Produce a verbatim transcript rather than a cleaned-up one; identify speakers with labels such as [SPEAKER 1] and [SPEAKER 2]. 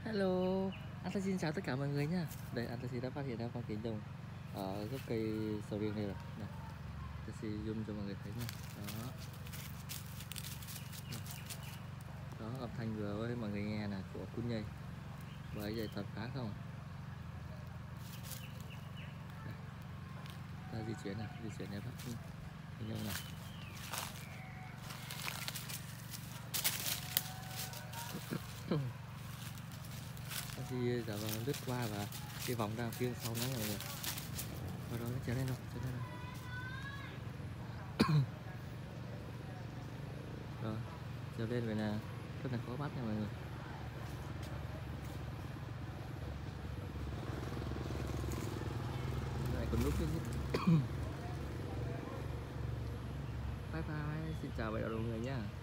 [SPEAKER 1] Hello, anh xin chào tất cả mọi người nha. Đây anh Taxi đã phát hiện ra con kiến rồng ở gốc cây sầu riêng này rồi. Này, Taxi zoom cho mọi người thấy nha. Đó, đó âm thanh vừa với mọi người nghe là của cún nhây với dây thật phá không. Đây, ta di chuyển này, di chuyển này bắt kiến rồng này. Taxi giả vờ lướt qua và cái vòng đang phía sau nó mọi người. Vào đó nó trèo lên rồi, trèo lên rồi. Rồi, trèo lên vậy là rất là khó bắt nha mọi người. Lại còn lúc chứ. Bye bye, xin chào và chào mọi người nha.